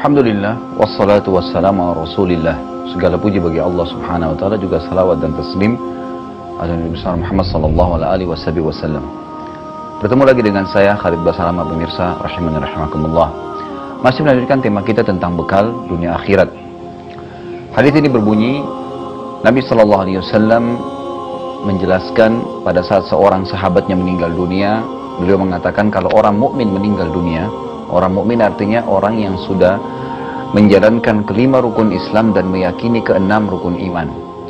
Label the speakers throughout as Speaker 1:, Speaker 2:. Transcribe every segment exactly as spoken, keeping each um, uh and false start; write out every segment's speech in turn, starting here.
Speaker 1: Alhamdulillah, wassalatu wassalamu ala rasulillah. Segala puji bagi Allah subhanahu wa ta'ala, juga salawat dan taslim ala Nabi besar Muhammad sallallahu alaihi wasallam. Bertemu lagi dengan saya Khalid Basalamah, pemirsa rahimani rahimakumullah. Masih melanjutkan tema kita tentang bekal dunia akhirat. Hadis ini berbunyi, Nabi sallallahu alaihi wasallam menjelaskan pada saat seorang sahabatnya meninggal dunia, beliau mengatakan kalau orang mukmin meninggal dunia, orang mukmin artinya orang yang sudah menjalankan kelima rukun Islam dan meyakini keenam rukun iman.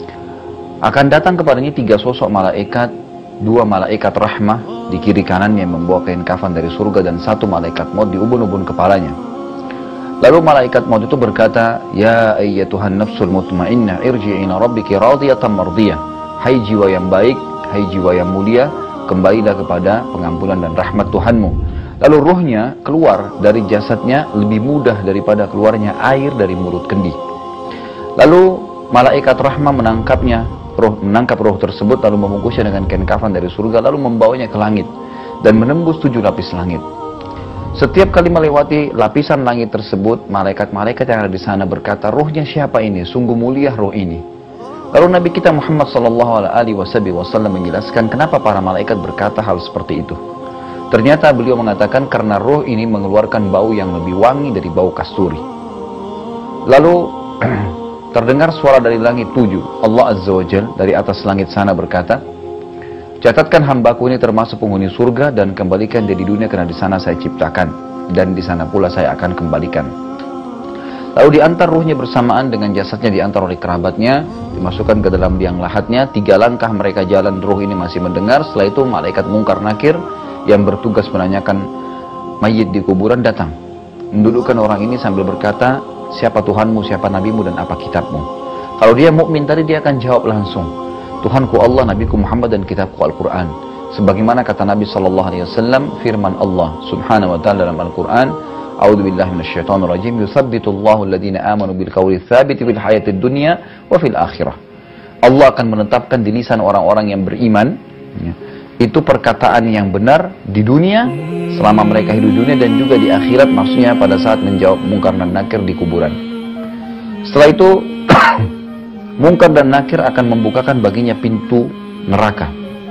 Speaker 1: Akan datang kepadanya tiga sosok malaikat, dua malaikat rahmah di kiri kanannya membawa kain kafan dari surga dan satu malaikat maut di ubun-ubun kepalanya. Lalu malaikat maut itu berkata, "Ya ayyatuhan nafsul mutmainnah, irji'i ila rabbiki radiyatan mardiyah." Hai jiwa yang baik, hai jiwa yang mulia, kembalilah kepada pengampunan dan rahmat Tuhanmu. Lalu ruhnya keluar dari jasadnya lebih mudah daripada keluarnya air dari mulut kendi. Lalu malaikat rahmah menangkapnya, roh, menangkap roh tersebut lalu membungkusnya dengan kain kafan dari surga lalu membawanya ke langit dan menembus tujuh lapis langit. Setiap kali melewati lapisan langit tersebut, malaikat-malaikat yang ada di sana berkata, "Ruhnya siapa ini? Sungguh mulia roh ini." Lalu Nabi kita Muhammad sallallahu alaihi wasallam menjelaskan kenapa para malaikat berkata hal seperti itu. Ternyata beliau mengatakan karena roh ini mengeluarkan bau yang lebih wangi dari bau kasturi. Lalu terdengar suara dari langit tujuh. Allah Azza wa Jal dari atas langit sana berkata, "Catatkan hambaku ini termasuk penghuni surga dan kembalikan dia di dunia karena di sana saya ciptakan dan di sana pula saya akan kembalikan." Lalu diantar ruhnya bersamaan dengan jasadnya diantar oleh kerabatnya, dimasukkan ke dalam liang lahatnya. Tiga langkah mereka jalan, ruh ini masih mendengar. Setelah itu malaikat mungkar nakir yang bertugas menanyakan mayit di kuburan datang, mendudukkan orang ini sambil berkata, "Siapa Tuhanmu, siapa nabimu, dan apa kitabmu?" Kalau dia mukmin tadi, dia akan jawab langsung, "Tuhanku Allah, nabiku Muhammad, dan kitabku Al-Quran." Sebagaimana kata Nabi sallallahu alaihi wasallam, firman Allah subhanahu wa ta'ala dalam Al-Quran, "A'udzubillahi minasyaitonir rajim, yutsabbitullahu alladhina amanu bil qawli tsabiti fil hayatid dunya wa fil akhirah." Allah akan menetapkan di lisan orang-orang yang beriman, ya, itu perkataan yang benar di dunia selama mereka hidup di dunia dan juga di akhirat, maksudnya pada saat menjawab mungkar dan nakir di kuburan. Setelah itu mungkar dan nakir akan membukakan baginya pintu neraka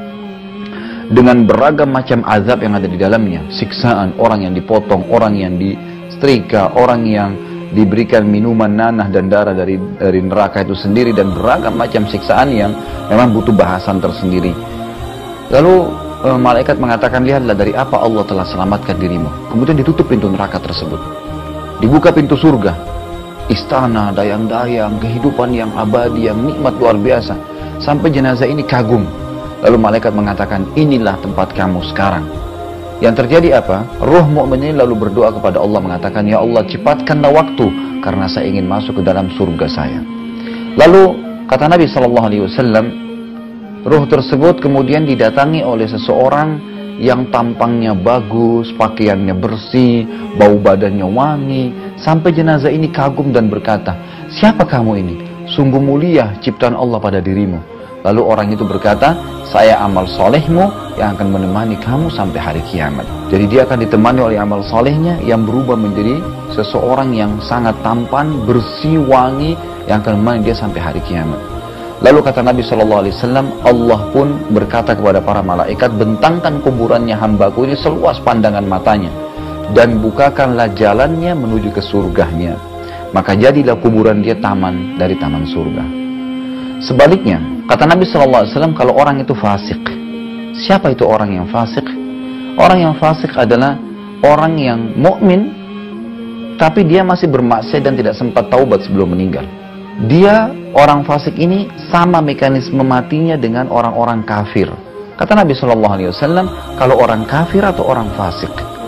Speaker 1: dengan beragam macam azab yang ada di dalamnya, siksaan, orang yang dipotong, orang yang disetrika, orang yang diberikan minuman nanah dan darah dari dari neraka itu sendiri, dan beragam macam siksaan yang memang butuh bahasan tersendiri. Lalu e, malaikat mengatakan, "Lihatlah dari apa Allah telah selamatkan dirimu." Kemudian ditutup pintu neraka tersebut. Dibuka pintu surga. Istana, dayang-dayang, kehidupan yang abadi, yang nikmat luar biasa. Sampai jenazah ini kagum. Lalu malaikat mengatakan, "Inilah tempat kamu sekarang." Yang terjadi apa? Ruh mukmin ini lalu berdoa kepada Allah mengatakan, "Ya Allah, cepatkanlah waktu karena saya ingin masuk ke dalam surga saya." Lalu kata Nabi sallallahu alaihi wasallam, ruh tersebut kemudian didatangi oleh seseorang yang tampangnya bagus, pakaiannya bersih, bau badannya wangi, sampai jenazah ini kagum dan berkata, "Siapa kamu ini? Sungguh mulia ciptaan Allah pada dirimu." Lalu orang itu berkata, "Saya amal solehmu yang akan menemani kamu sampai hari kiamat." Jadi dia akan ditemani oleh amal solehnya yang berubah menjadi seseorang yang sangat tampan, bersih, wangi, yang akan menemani dia sampai hari kiamat. Lalu kata Nabi shallallahu alaihi wasallam, Allah pun berkata kepada para malaikat, "Bentangkan kuburannya hambaku ini seluas pandangan matanya, dan bukakanlah jalannya menuju ke surganya. Maka jadilah kuburan dia taman dari taman surga." Sebaliknya, kata Nabi shallallahu alaihi wasallam, kalau orang itu fasik. Siapa itu orang yang fasik? Orang yang fasik adalah orang yang mukmin, tapi dia masih bermaksiat dan tidak sempat taubat sebelum meninggal. Dia, orang fasik ini, sama mekanisme matinya dengan orang-orang kafir. Kata Nabi shallallahu alaihi wasallam, kalau orang kafir atau orang fasik,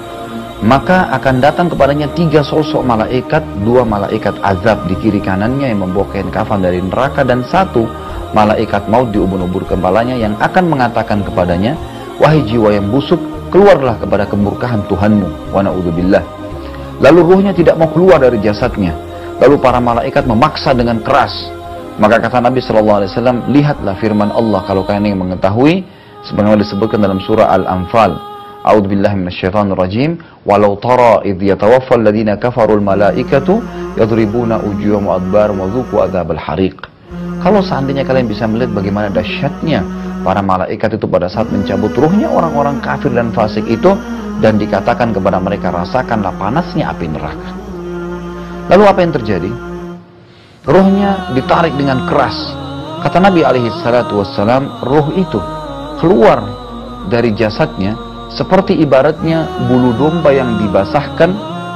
Speaker 1: maka akan datang kepadanya tiga sosok malaikat, dua malaikat azab di kiri kanannya yang membawa kain kafan dari neraka, dan satu malaikat maut di ubun-ubun kepalanya yang akan mengatakan kepadanya, "Wahai jiwa yang busuk, keluarlah kepada kemurkaan Tuhanmu." Wa na'udzubillah. Lalu ruhnya tidak mau keluar dari jasadnya. Lalu para malaikat memaksa dengan keras. Maka kata Nabi shallallahu alaihi wasallam, "Lihatlah firman Allah kalau kalian ingin mengetahui, sebagaimana disebutkan dalam surah Al-Anfal, A'udzubillahi minasyaitonirrajim. Walau tara idh yatawaffal ladzina kafarul malaikatu yadribuna wujuhahum wa adbarahum wa dzuqu adzabal hariq. Kalau seandainya kalian bisa melihat bagaimana dahsyatnya para malaikat itu pada saat mencabut ruhnya orang-orang kafir dan fasik itu, dan dikatakan kepada mereka, rasakanlah panasnya api neraka. Lalu apa yang terjadi? Ruhnya ditarik dengan keras. Kata Nabi alaihi salatu wassalam, ruh itu keluar dari jasadnya seperti ibaratnya bulu domba yang dibasahkan,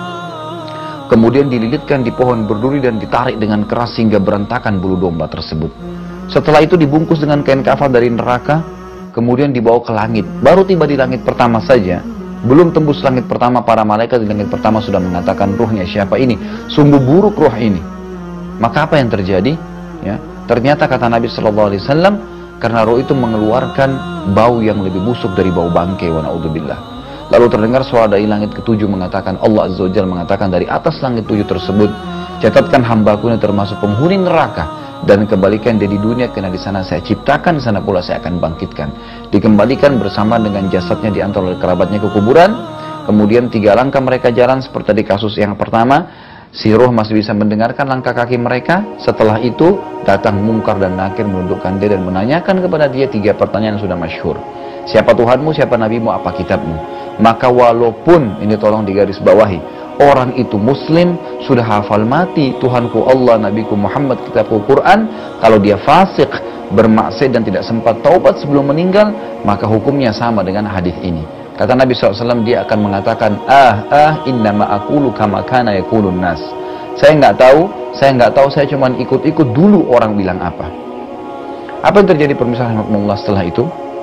Speaker 1: kemudian dililitkan di pohon berduri dan ditarik dengan keras sehingga berantakan bulu domba tersebut. Setelah itu dibungkus dengan kain kafan dari neraka, kemudian dibawa ke langit. Baru tiba di langit pertama saja, belum tembus langit pertama, para malaikat di langit pertama sudah mengatakan, ruhnya siapa ini? Sungguh buruk ruh ini. Maka apa yang terjadi? Ya, ternyata kata Nabi shallallahu alaihi wasallam, karena ruh itu mengeluarkan bau yang lebih busuk dari bau bangkai, wa na'udzubillah. Lalu terdengar suara dari langit ketujuh mengatakan, Allah Azza wa Jalla mengatakan dari atas langit tujuh tersebut, catatkan hambaku ini termasuk penghuni neraka, dan kembalikan dia di dunia, karena di sana saya ciptakan, di sana pula saya akan bangkitkan. Dikembalikan bersama dengan jasadnya diantar oleh kerabatnya ke kuburan. Kemudian tiga langkah mereka jalan seperti di kasus yang pertama. Si ruh masih bisa mendengarkan langkah kaki mereka. Setelah itu datang Mungkar dan Nakir menundukkan dia dan menanyakan kepada dia tiga pertanyaan yang sudah masyhur. Siapa Tuhanmu, siapa Nabimu, apa kitabmu? Maka walaupun, ini tolong digaris bawahi, orang itu muslim, sudah hafal mati Tuhanku Allah, Nabiku Muhammad, kitabku Quran, kalau dia fasik, bermaksiat dan tidak sempat taubat sebelum meninggal, maka hukumnya sama dengan hadis ini. Kata Nabi shallallahu alaihi wasallam, dia akan mengatakan, ah, ah, innama aqulu kama kana yaqulun nas. Saya nggak tahu, saya nggak tahu, saya cuma ikut-ikut dulu orang bilang apa. Apa yang terjadi permisalan rahmatullah setelah itu?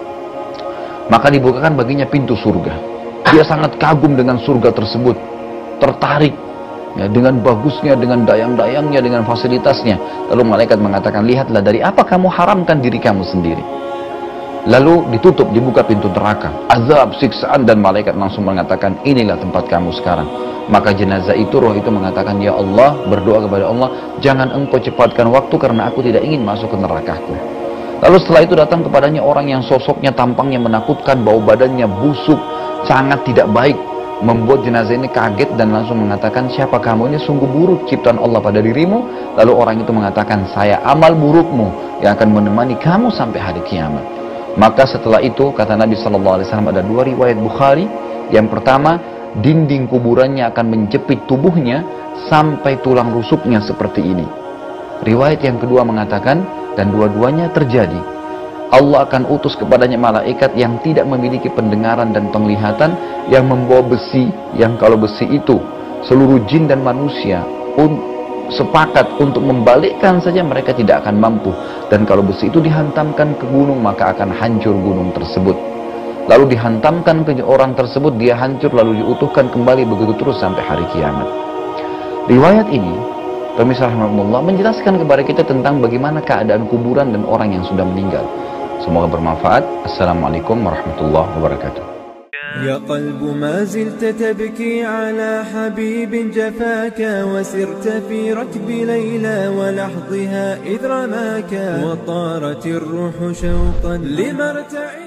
Speaker 1: Maka dibukakan baginya pintu surga. Dia sangat kagum dengan surga tersebut, tertarik ya, dengan bagusnya, dengan dayang-dayangnya, dengan fasilitasnya. Lalu malaikat mengatakan, lihatlah dari apa kamu haramkan diri kamu sendiri. Lalu ditutup, dibuka pintu neraka, azab, siksaan, dan malaikat langsung mengatakan, inilah tempat kamu sekarang. Maka jenazah itu, roh itu mengatakan, ya Allah, berdoa kepada Allah, jangan engkau cepatkan waktu karena aku tidak ingin masuk ke nerakaku. Lalu setelah itu datang kepadanya orang yang sosoknya, tampangnya menakutkan, bau badannya busuk, sangat tidak baik, membuat jenazah ini kaget dan langsung mengatakan, siapa kamu, ini sungguh buruk ciptaan Allah pada dirimu. Lalu orang itu mengatakan, saya amal burukmu yang akan menemani kamu sampai hari kiamat. Maka setelah itu, kata Nabi shallallahu alaihi wasallam, ada dua riwayat Bukhari. Yang pertama, dinding kuburannya akan menjepit tubuhnya sampai tulang rusuknya seperti ini. Riwayat yang kedua mengatakan, dan dua-duanya terjadi, Allah akan utus kepadanya malaikat yang tidak memiliki pendengaran dan penglihatan, yang membawa besi, yang kalau besi itu seluruh jin dan manusia un sepakat untuk membalikkan saja mereka tidak akan mampu. Dan kalau besi itu dihantamkan ke gunung, maka akan hancur gunung tersebut. Lalu dihantamkan ke orang tersebut, dia hancur, lalu diutuhkan kembali, begitu terus sampai hari kiamat. Riwayat ini, pemirsa rahmatullah, menjelaskan kepada kita tentang bagaimana keadaan kuburan dan orang yang sudah meninggal. Semoga bermanfaat. Assalamualaikum warahmatullahi wabarakatuh.
Speaker 2: يا قلب ما زلت تبكي على حبيب جفاك وسرت في ركب ليلى ولحظها إذ رماك وطارت الروح شوقا لمرتع